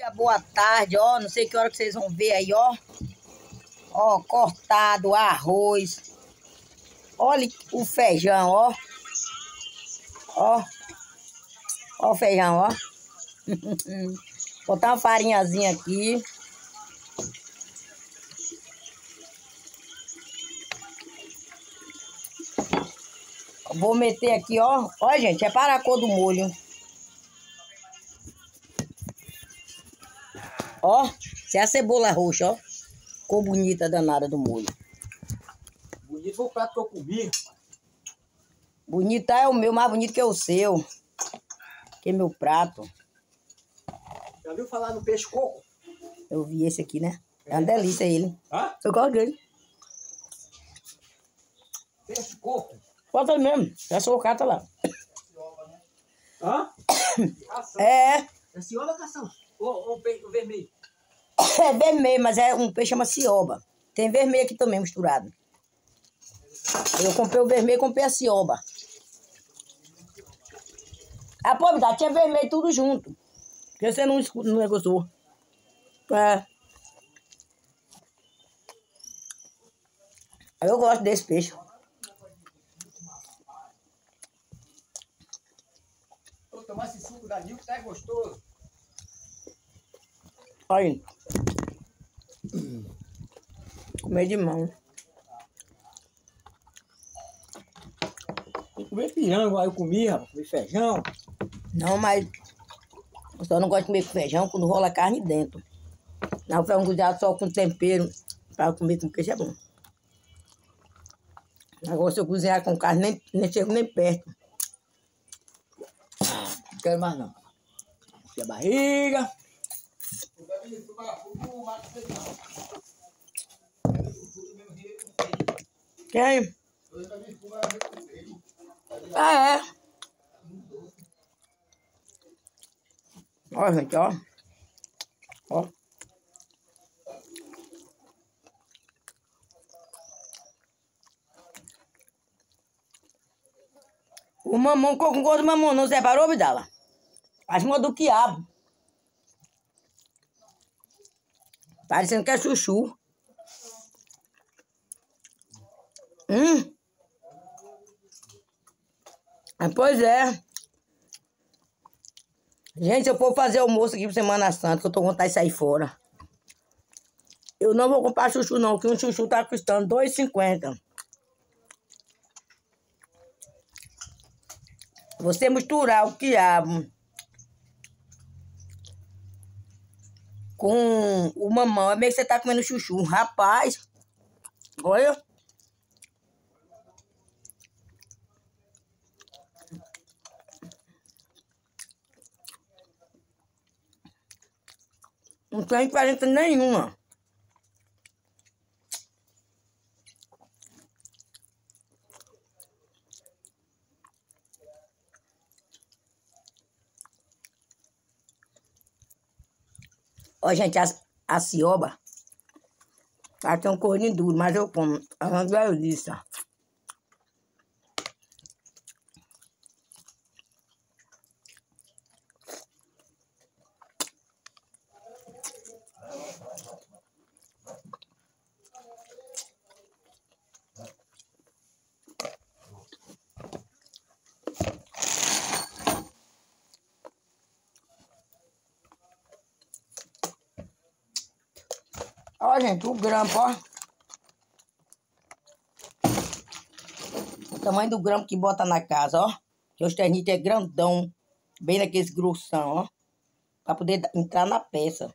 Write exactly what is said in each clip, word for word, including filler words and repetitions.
Boa tarde, ó. Não sei que hora que vocês vão ver aí, ó. Ó, cortado, arroz. Olha o feijão, ó. Ó. Ó o feijão, ó. Botar uma farinhazinha aqui. Vou meter aqui, ó. Ó, gente, repara a cor do molho. Ó, isso é a cebola roxa, ó. Cor bonita danada do molho. Bonito foi o prato que eu comi. Bonito é o meu, mais bonito que é o seu. Que é meu prato. Já viu falar no peixe coco? Eu vi esse aqui, né? É uma delícia ele. Hã? Eu gosto dele. Peixe coco? Bota ele mesmo. Já sou o cara, tá lá. Hã? É. É cioba ou cação? Ou, ou peixe vermelho? É vermelho, mas é um peixe chama cioba. Tem vermelho aqui também misturado. Eu comprei o vermelho e comprei a cioba. Ah, pô, tá, tinha vermelho tudo junto. Porque você não, escuta, não negociou. É. Eu gosto desse peixe. Vou tomar esse suco da Nil que tá gostoso. Olha aí. Comer de mão. Eu comi piranga, aí eu comi, rapaz. Comi feijão. Não, mas eu só não gosto de comer com feijão quando rola carne dentro. Não, o feijão cozinhado só com tempero para comer com queijo é bom. Agora se eu cozinhar com carne, nem, nem chego nem perto. Não quero mais não. Enche a barriga. Quem? Ah, é. Ó, gente, ó. Ó. O mamão, com gosto de mamão, não separou, Vidala? Faz uma do quiabo. Parecendo que é chuchu. Hum. Ah, pois é. Gente, se eu for fazer almoço aqui pra Semana Santa, que eu tô com vontade de sair fora. Eu não vou comprar chuchu não, que um chuchu tá custando dois reais e cinquenta centavos. Você misturar o quiabo com o mamão, é meio que você tá comendo chuchu. Rapaz, olha. Não tem diferença nenhuma. Ó, gente, a, a cioba, ela tem um corninho duro, mas eu como. É uma delícia. Ó, gente, o grampo, ó. O tamanho do grampo que bota na casa, ó. Que os ternitos é grandão, bem naqueles grossão, ó. Pra poder entrar na peça.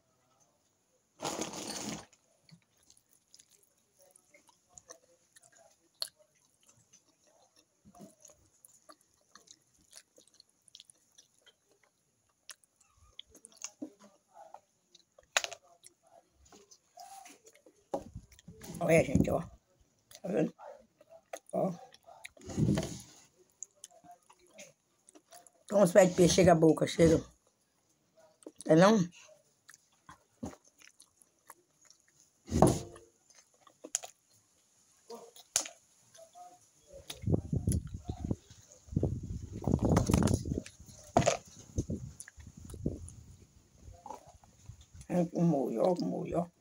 Olha, gente, ó. Tá vendo? Ó. Como os pés de peixe chega a boca, chega. É não? Com molho, ó, com molho, ó.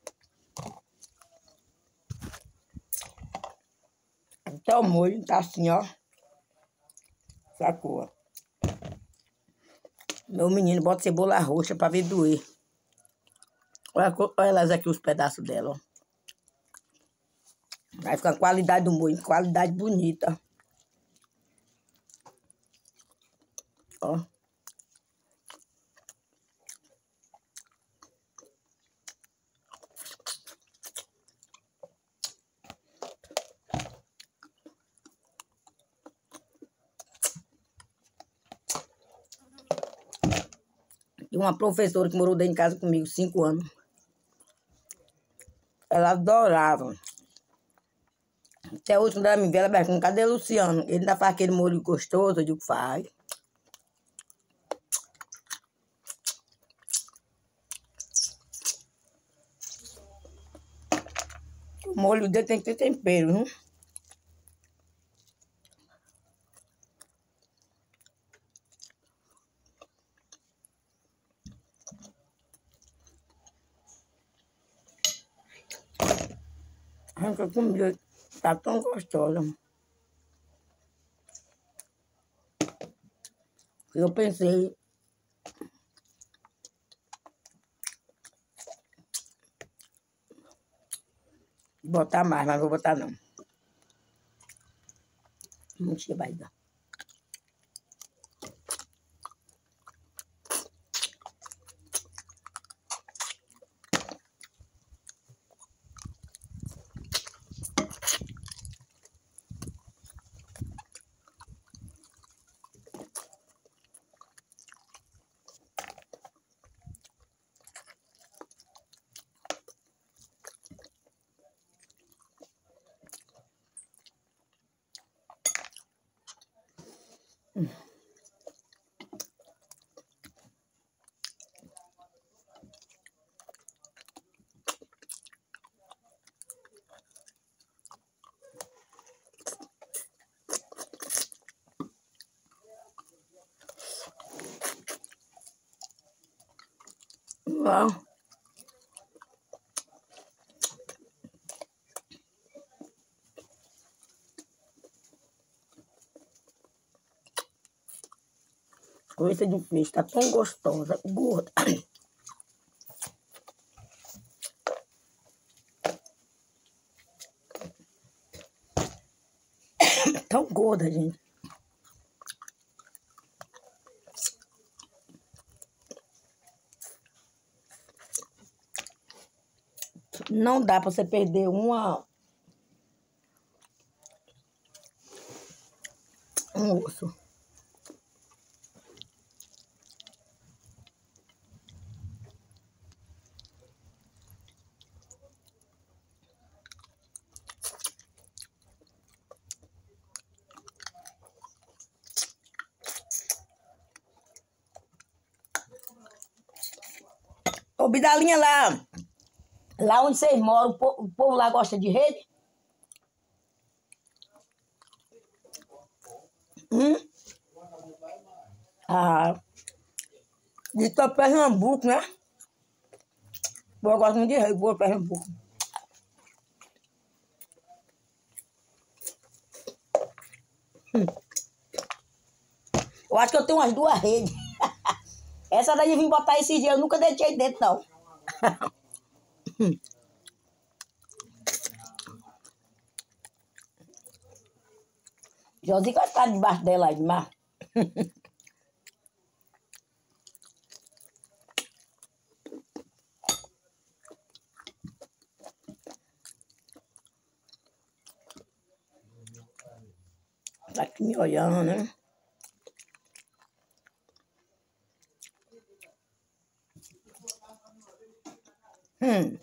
Até o molho tá assim, ó. Sacou? Meu menino bota cebola roxa pra ver doer. Olha, olha elas aqui, os pedaços dela, ó. Vai ficar qualidade do molho, qualidade bonita. Ó. E uma professora que morou dentro de casa comigo, cinco anos. Ela adorava. Até hoje, quando ela me vê, ela pergunta, cadê Luciano? Ele ainda faz aquele molho gostoso, eu digo, faz. O molho dele tem que ter tempero, viu? A comida tá tão gostosa. Eu pensei em botar mais, mas não vou botar não. Não sei, vai dar. Uau. Coisa de peixe, tá tão gostosa, gorda. Tão gorda, gente. Não dá pra você perder uma... um osso. Ô, Bidalinha, lá, lá onde vocês moram, o povo, o povo lá gosta de rede? Hum? Ah, de Pernambuco, né? Eu gosto muito de rede, boa Pernambuco. Hum. Eu acho que eu tenho umas duas redes. Essa daí eu vim botar esses dias, eu nunca deixei dentro, não. Josinho vai ficar debaixo dela aí, mas... Tá aqui me olhando, né? Hum.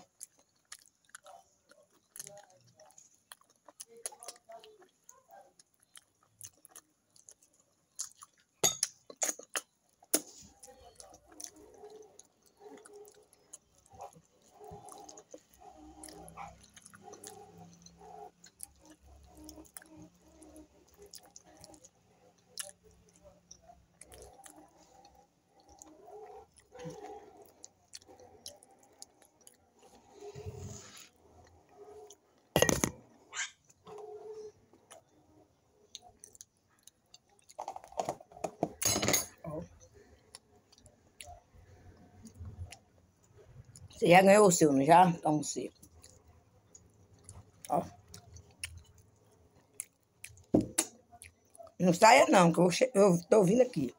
Você já ganhou o seu, não já? Então você. Ó. Não saia não, que eu, eu tô vindo aqui.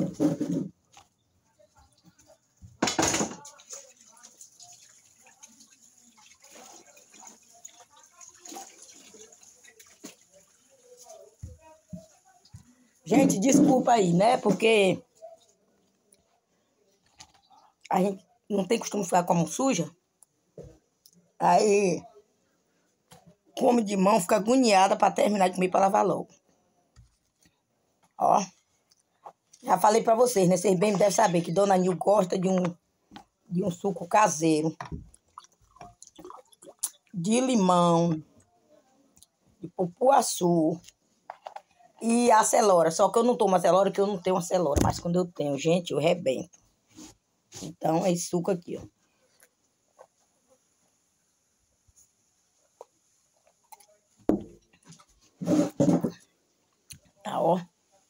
Gente, desculpa aí, né? Porque a gente não tem costume de ficar com a mão suja. Aí, come de mão, fica agoniada pra terminar de comer pra lavar logo. Ó. Já falei pra vocês, né? Vocês bem devem saber que Dona Nil gosta de um, de um suco caseiro. De limão. De pupuaçu. E a acelora. Só que eu não tomo acelora, porque eu não tenho acelora. Mas quando eu tenho, gente, eu rebento. Então, é esse suco aqui, ó. Tá, ó.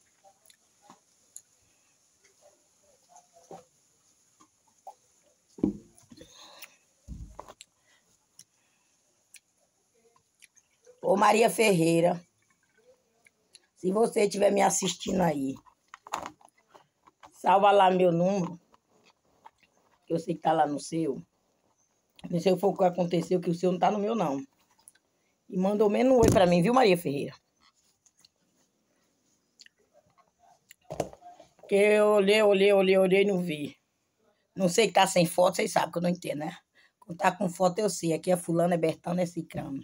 Ô, Maria Ferreira, se você estiver me assistindo aí, salva lá meu número, que eu sei que tá lá no seu. Não sei se foi o que aconteceu, que o seu não tá no meu, não. E mandou menos um oi pra mim, viu, Maria Ferreira? Porque eu olhei, olhei, olhei, olhei e não vi. Não sei que tá sem foto, vocês sabem que eu não entendo, né? Quando tá com foto, eu sei. Aqui é fulano, é Bertano, é Cicrano.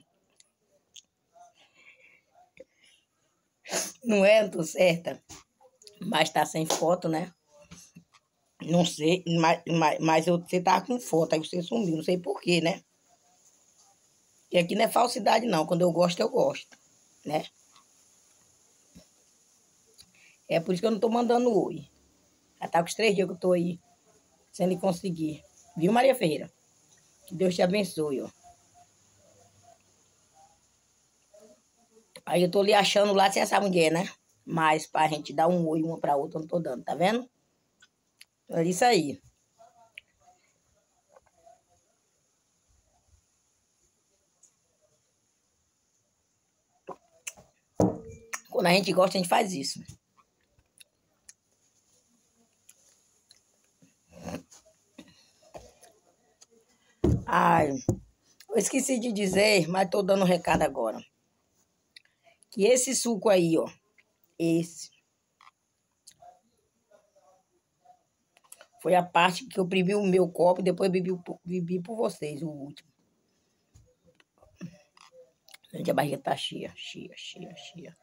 Não é? Não tô certa. Mas tá sem foto, né? Não sei, mas, mas, mas eu, você tava com foto, aí você sumiu. Não sei porquê, né? E aqui não é falsidade, não. Quando eu gosto, eu gosto, né? É por isso que eu não tô mandando oi. Já tá com os três dias que eu tô aí, sem ele conseguir. Viu, Maria Ferreira? Que Deus te abençoe, ó. Aí eu tô lhe achando lá sem essa mulher, né? Mas pra gente dar um oi uma pra outra, eu não tô dando, tá vendo? É isso aí. Quando a gente gosta, a gente faz isso. Ai, eu esqueci de dizer, mas tô dando um recado agora. Que esse suco aí, ó, esse, foi a parte que eu bebi o meu copo e depois bebi, bebi por vocês, o último. Gente, a barriga tá cheia, cheia, cheia, cheia.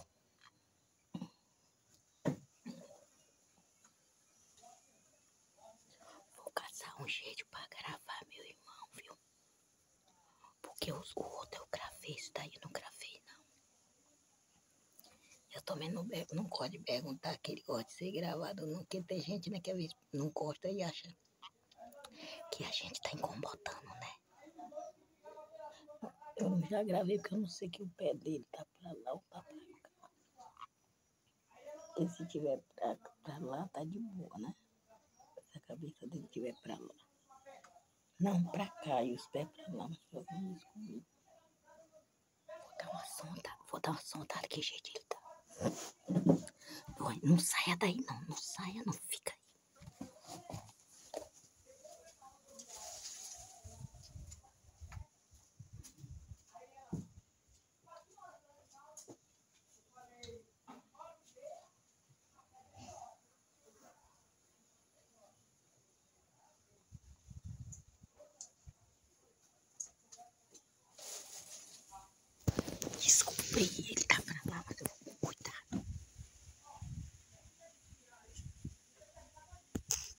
Vou caçar um jeito pra gravar, meu irmão, viu? Porque os, o outro eu gravei, isso daí eu não gravei, não. Eu também não, não gosto de perguntar que ele gosta de ser gravado, não, porque tem gente, né, que às vezes não gosta e acha que a gente tá incomodando, né? Eu já gravei porque eu não sei que o pé dele tá pra lá ou tá pra cá. E se tiver pra, pra lá, tá de boa, né? Se a cabeça dele tiver pra lá. Não, pra cá, e os pés pra lá. Mas fazendo isso comigo. Vou dar uma sondada, vou dar uma sondada, que jeito ele tá. Não, não saia daí, não. Não saia, não. Fica aí. Desculpe ele.